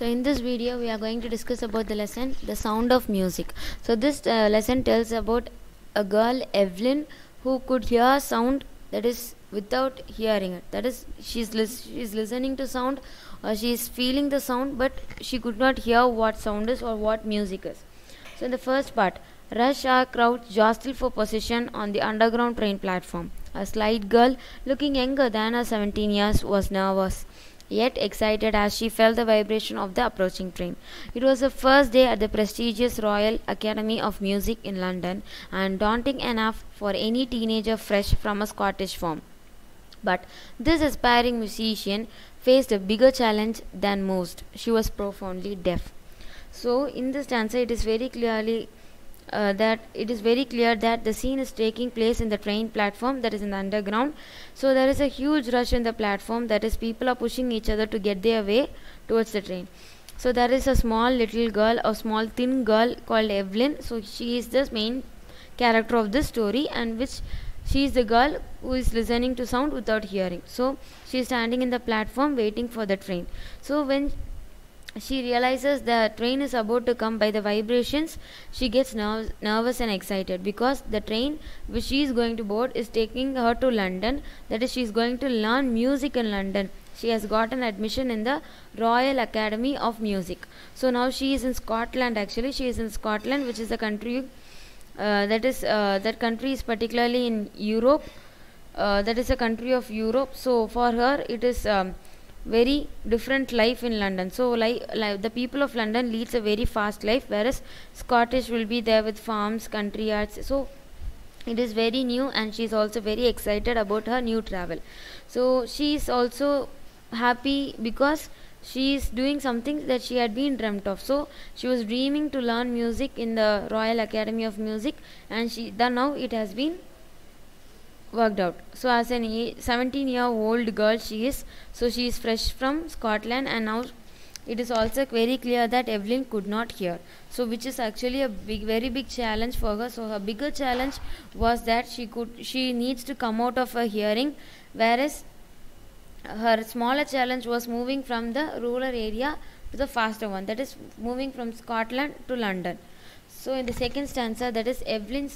So in this video we are going to discuss about the lesson The Sound of Music. So this lesson tells about a girl, Evelyn, who could hear sound, that is without hearing it. That is she's listening to sound, or she is feeling the sound, but she could not hear what sound is or what music is. So in the first part, rush hour crowd jostled for position on the underground train platform. A slight girl, looking younger than her 17 years, was nervous, yet excited as she felt the vibration of the approaching train. It was the first day at the prestigious Royal Academy of Music in London, and daunting enough for any teenager fresh from a Scottish farm. But this aspiring musician faced a bigger challenge than most. She was profoundly deaf. So in this stanza, it is very clear that the scene is taking place in the train platform, that is in the underground. So there is a huge rush in the platform, that is people are pushing each other to get their way towards the train. So there is a small little girl, a small thin girl called Evelyn. So she is the main character of this story, and which she is the girl who is listening to sound without hearing. So she is standing in the platform waiting for the train. So when she realizes the train is about to come by the vibrations, she gets nervous and excited, because the train which she is going to board is taking her to London. That is, she is going to learn music in London. She has got an admission in the Royal Academy of Music. So now she is in Scotland. Actually, she is in Scotland, which is a country that country is particularly in Europe. That is a country of Europe. So for her, it is very different life in London. So like the people of London leads a very fast life, whereas Scottish will be there with farms, country yards. So it is very new, and she is also very excited about her new travel. So she is also happy because she is doing something that she had been dreamt of. So she was dreaming to learn music in the Royal Academy of Music, and now it has been worked out. So as an 17-year-old girl she is, so she is fresh from Scotland, and now it is also very clear that Evelyn could not hear, so which is actually a very big challenge for her. So her bigger challenge was that she needs to come out of her hearing, whereas her smaller challenge was moving from the rural area to the faster one, that is moving from Scotland to London. So in the second stanza, that is Evelyn's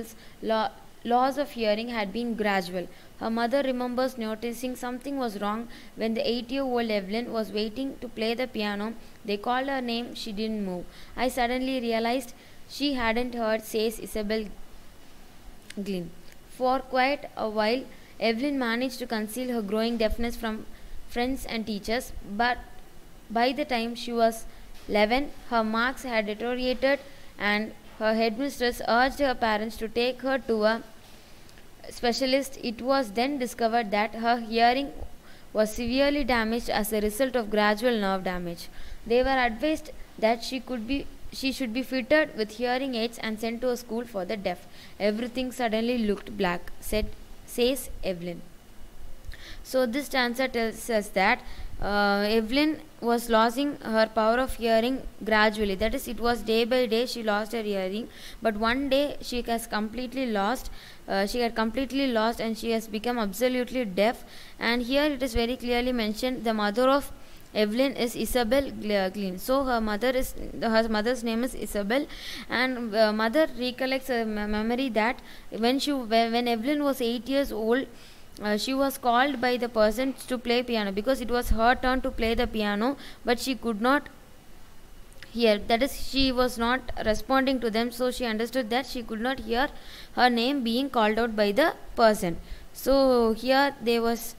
loss of hearing had been gradual. Her mother remembers noticing something was wrong when the 8-year-old Evelyn was waiting to play the piano. They called her name, she didn't move. I suddenly realized she hadn't heard, says Isabel Glynn. For quite a while, Evelyn managed to conceal her growing deafness from friends and teachers, but by the time she was 11, her marks had deteriorated, and her headmistress urged her parents to take her to a specialist. It was then discovered that her hearing was severely damaged as a result of gradual nerve damage. They were advised that she should be fitted with hearing aids and sent to a school for the deaf. Everything suddenly looked black, says Evelyn. So this stanza tells us that Evelyn was losing her power of hearing gradually. That is, it was day by day she lost her hearing, but one day she had completely lost, and she has become absolutely deaf. And here it is very clearly mentioned the mother of Evelyn is Isabel Glynn. So her mother's name is Isabel, and mother recollects a memory that when Evelyn was 8 years old, she was called by the person to play piano, because it was her turn to play the piano, but she could not hear. That is, she was not responding to them, so she understood that she could not hear her name being called out by the person. So here there was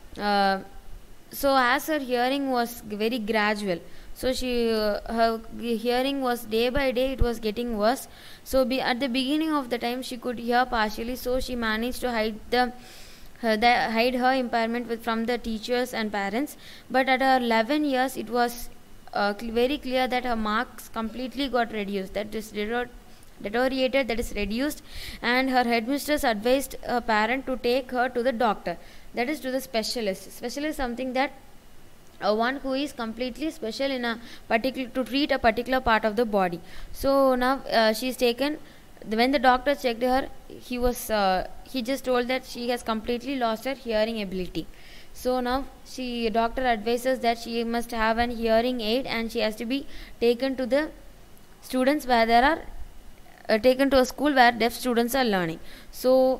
so as her hearing was very gradual, so her hearing was day by day, it was getting worse. So at the beginning of the time she could hear partially, so she managed to hide her impairment from the teachers and parents. But at her 11 years, it was very clear that her marks completely got reduced, that is deteriorated, that is reduced, and her headmistress advised her parent to take her to the doctor, that is to the specialist. Something that one who is completely special in a particular, to treat a particular part of the body. So now she is taken. When the doctor checked her, he just told that she has completely lost her hearing ability. So now doctor advises that she must have an hearing aid, and she has to be taken to the students where there are taken to a school where deaf students are learning. So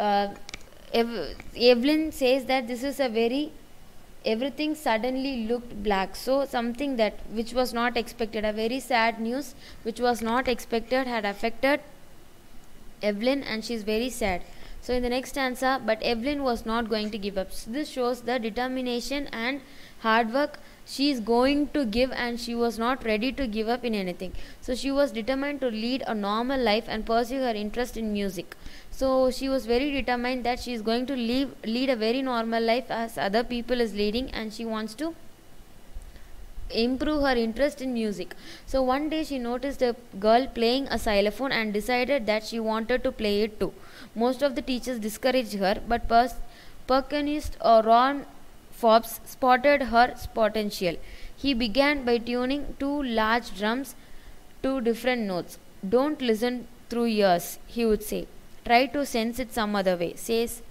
Evelyn says that this is a very, everything suddenly looked black. So something that which was not expected, a very sad news which was not expected had affected Evelyn, and she is very sad. So in the next stanza, but Evelyn was not going to give up. So this shows the determination and hard work she is going to give, and she was not ready to give up in anything. So she was determined to lead a normal life and pursue her interest in music. So she was very determined that she is going to lead a very normal life as other people is leading, and she wants to improve her interest in music. So one day she noticed a girl playing a xylophone and decided that she wanted to play it too. Most of the teachers discouraged her, but percussionist Ron Forbes spotted her potential. He began by tuning two large drums to different notes. Don't listen through ears, he would say. Try to sense it some other way, says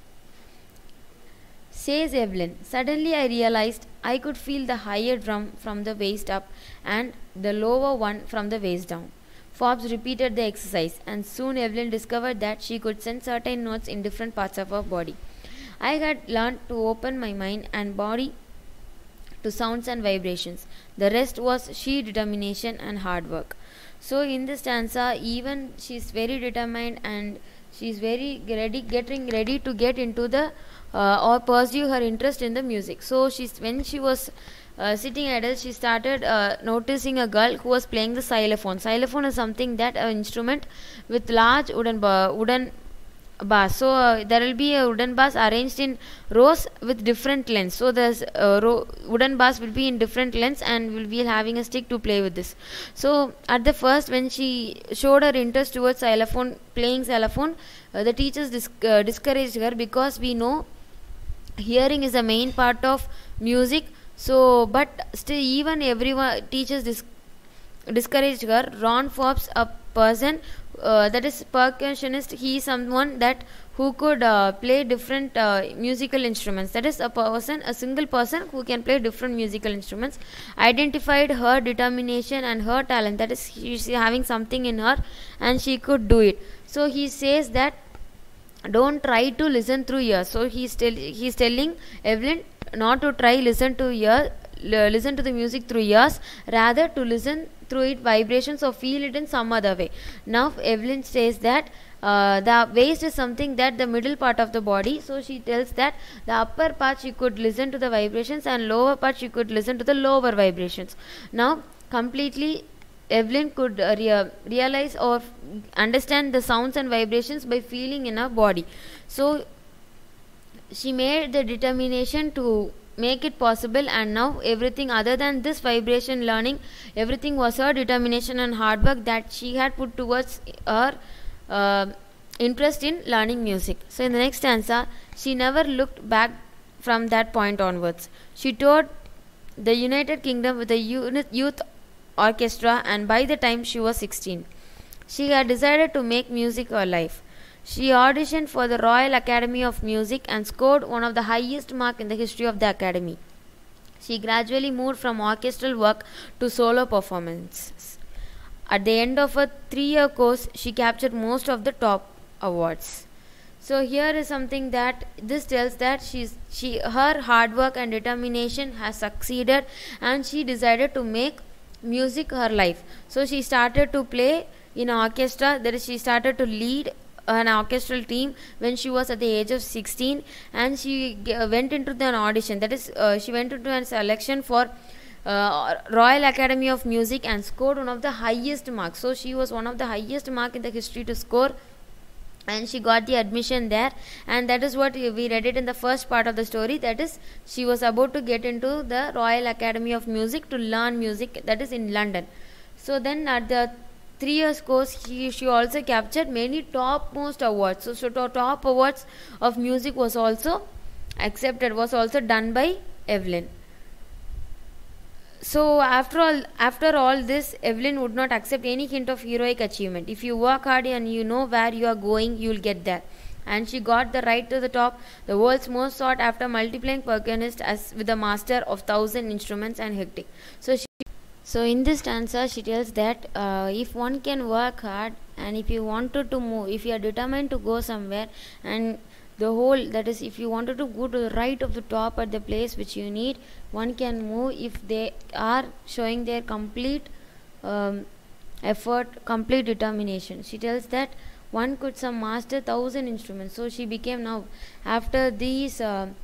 Evelyn. Suddenly I realized I could feel the higher drum from the waist up and the lower one from the waist down. Forbes repeated the exercise, and soon Evelyn discovered that she could sense certain notes in different parts of her body. I had learned to open my mind and body to sounds and vibrations. The rest was sheer determination and hard work. So in this stanza, even she is very determined, and she is very getting ready to get into the or pursue her interest in the music. So when she was sitting idle, she started noticing a girl who was playing the xylophone. Xylophone is something that an instrument with large wooden bass. So there will be a wooden bass arranged in rows with different lengths. So there's wooden bass will be in different lengths, and will be having a stick to play with this. So at the first, when she showed her interest towards playing xylophone, the teachers discouraged her, because we know hearing is a main part of music. So but still, even everyone teachers discouraged her. Ron Forbes, a person that is percussionist, he is someone that who could play different musical instruments. That is a single person who can play different musical instruments, identified her determination and her talent, that is she is having something in her and she could do it. So he says that don't try to listen through ears. So he's telling Evelyn not to try listen to the music through ears, rather to listen through it vibrations or feel it in some other way. Now Evelyn says that the waist is something that the middle part of the body. So she tells that the upper part she could listen to the vibrations, and lower part she could listen to the lower vibrations. Now completely Evelyn could realize or understand the sounds and vibrations by feeling in her body. So she made the determination to make it possible, and now everything other than this vibration learning, everything was her determination and hard work that she had put towards her interest in learning music. So in the next stanza, she never looked back from that point onwards. She toured the United Kingdom with a youth orchestra, and by the time she was 16, she had decided to make music her life. She auditioned for the Royal Academy of Music and scored one of the highest marks in the history of the Academy. She gradually moved from orchestral work to solo performances. At the end of a 3-year course, she captured most of the top awards. So here is something that this tells that her hard work and determination has succeeded, and she decided to make music her life. So she started to play in an orchestra, that is she started to lead an orchestral team when she was at the age of 16, and she went into an audition, that is she went into a selection for Royal Academy of Music and scored one of the highest marks. So she was one of the highest mark in the history to score, and she got the admission there, and that is what we read it in the first part of the story, that is she was about to get into the Royal Academy of Music to learn music, that is in London. So then at the 3 years course, she also captured many topmost awards. So top awards of music was also accepted, was also done by Evelyn. So after all this, Evelyn would not accept any hint of heroic achievement. If you work hard and you know where you are going, you will get there. and she got the right to the top, the world's most sought after multiplying percussionist as with a master of 1,000 instruments and hectic. So in this stanza, she tells that if one can work hard, and if you wanted to move, if you are determined to go somewhere, and the whole, that is, if you wanted to go to the right of the top at the place which you need, one can move if they are showing their complete effort, complete determination. She tells that one could some master 1,000 instruments. So she became now, after these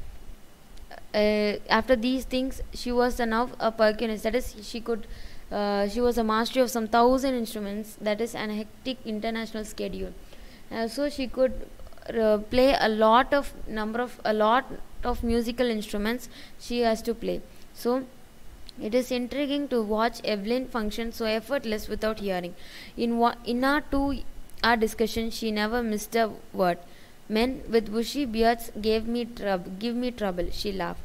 things, she was now a percussionist. That is, she was a master of some 1,000 instruments. That is an hectic international schedule. So she could play a lot of musical instruments she has to play. So it is intriguing to watch Evelyn function so effortless without hearing. In our 2-hour discussion, she never missed a word. Men with bushy beards give me trouble, she laughed.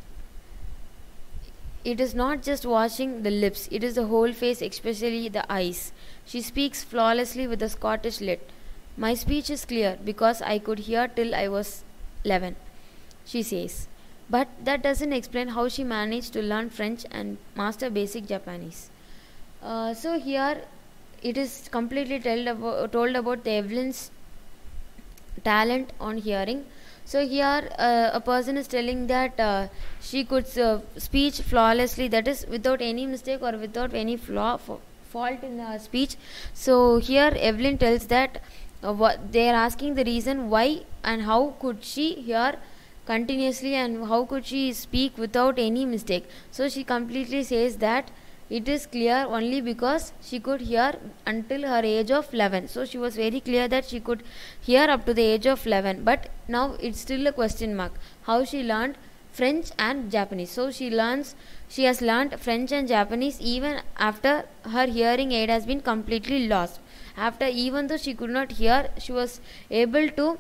It is not just washing the lips, it is the whole face, especially the eyes. She speaks flawlessly with a Scottish lilt. My speech is clear because I could hear till I was 11, she says. But that doesn't explain how she managed to learn French and master basic Japanese. So here it is completely told about the Evelyn's talent on hearing. So here a person is telling that she could speak flawlessly, that is without any mistake or without any fault in her speech. So here Evelyn tells that what they are asking the reason why and how could she hear continuously and how could she speak without any mistake. So she completely says that it is clear only because she could hear until her age of 11. So she was very clear that she could hear up to the age of 11. But now it's still a question mark how she learned French and Japanese. So she has learned French and Japanese even after her hearing aid has been completely lost. Even though she could not hear, she was able to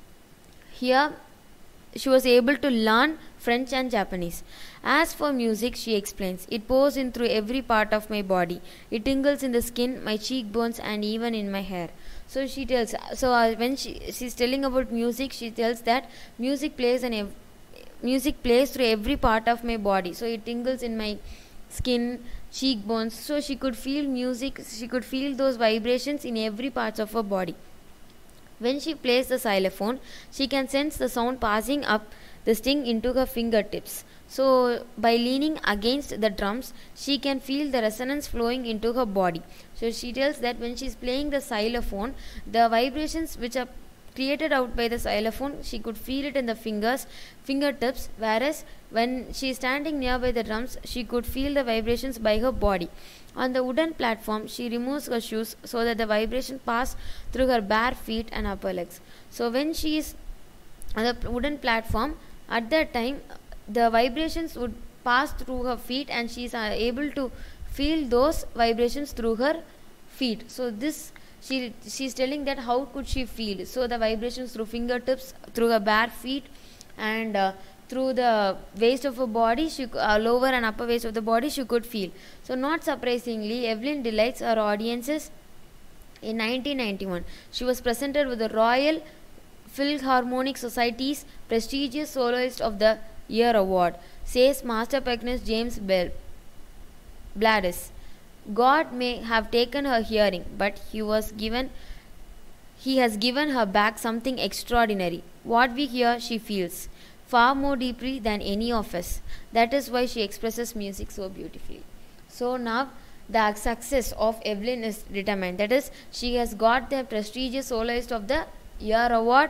learn French and Japanese. As for music, she explains, it pours in through every part of my body. It tingles in the skin, my cheekbones, and even in my hair. So she tells, when she's telling about music, she tells that music plays through every part of my body. So it tingles in my skin, cheekbones. So she could feel music, she could feel those vibrations in every part of her body. When she plays the xylophone, she can sense the sound passing up the string into her fingertips. So by leaning against the drums, she can feel the resonance flowing into her body. So she tells that when she is playing the xylophone, the vibrations which are created out by the xylophone, she could feel it in the fingertips, whereas when she is standing nearby the drums, she could feel the vibrations by her body. On the wooden platform, she removes her shoes so that the vibration pass through her bare feet and upper legs. So when she is on the wooden platform, at that time the vibrations would pass through her feet and she is able to feel those vibrations through her feet. So this she is telling that how could she feel. So the vibrations through fingertips, through her bare feet, and through the waist of her body, lower and upper waist of the body, she could feel. So not surprisingly, Evelyn delights her audiences. In 1991, she was presented with the Royal Philharmonic Society's prestigious Soloist of the Year award, says master percussionist James Bladis. God may have taken her hearing, but he has given her back something extraordinary. What we hear, she feels far more deeply than any of us. That is why she expresses music so beautifully. So now the success of Evelyn is determined. That is, she has got the prestigious Soloist of the Year award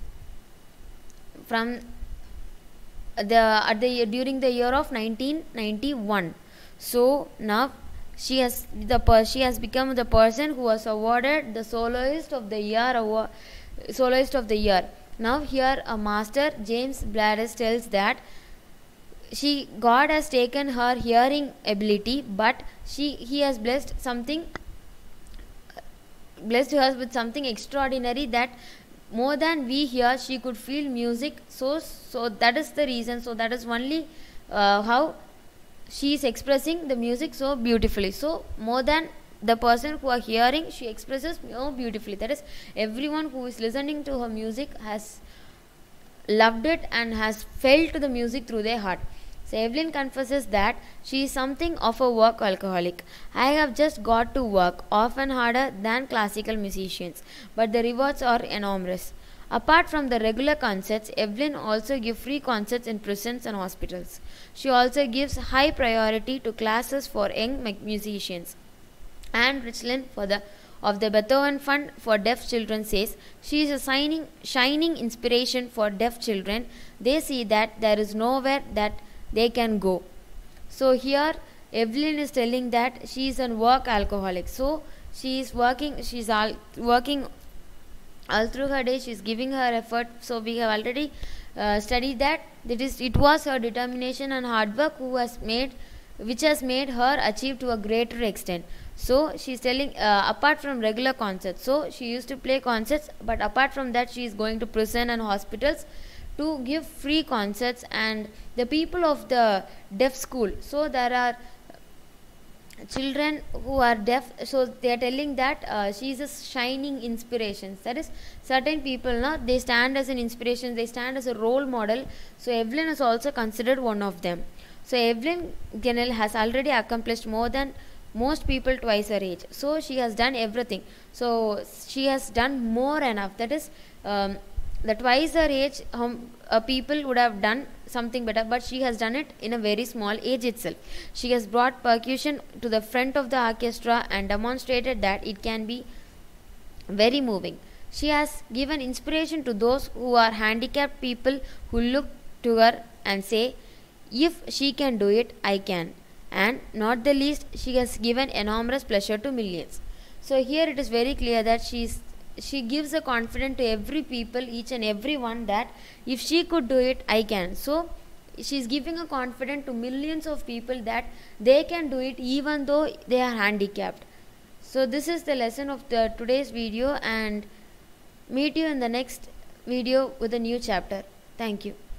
from during the year of 1991. So now she has become the person who was awarded the Soloist of the Year. Now here a master, James Bladis, tells that God has taken her hearing ability, but he has blessed her with something extraordinary, that more than we hear, she could feel music. So that is the reason. So that is only how she is expressing the music so beautifully. So more than the person who are hearing, she expresses more beautifully. That is, everyone who is listening to her music has loved it and has felt the music through their heart. So Evelyn confesses that she is something of a work alcoholic. I have just got to work, often harder than classical musicians, but the rewards are enormous. Apart from the regular concerts, Evelyn also gives free concerts in prisons and hospitals. She also gives high priority to classes for young musicians. Anne Richland of the Beethoven Fund for Deaf Children says she is a shining inspiration for deaf children. They see that there is nowhere that they can go. So here Evelyn is telling that she is a work alcoholic. So she is working all through her day. She is giving her effort. So we have already studied that it was her determination and hard work which has made her achieve to a greater extent. So she is telling, apart from regular concerts, so she used to play concerts, but apart from that she is going to prison and hospitals to give free concerts. And the people of the deaf school, so there are children who are deaf, so they are telling that she is a shining inspiration. That is, certain people now, they stand as an inspiration, they stand as a role model. So Evelyn is also considered one of them. So Evelyn Gennell has already accomplished more than most people twice her age. So she has done everything. So she has done more enough. That is, the twice her age people would have done something better, but she has done it in a very small age itself. She has brought percussion to the front of the orchestra and demonstrated that it can be very moving. She has given inspiration to those who are handicapped people who look to her and say, if she can do it, I can. And not the least, she has given enormous pleasure to millions. So here it is very clear that she gives a confidence to every people, each and every one, that if she could do it, I can. So she is giving a confidence to millions of people that they can do it even though they are handicapped. So this is the lesson of today's video, and meet you in the next video with a new chapter. Thank you.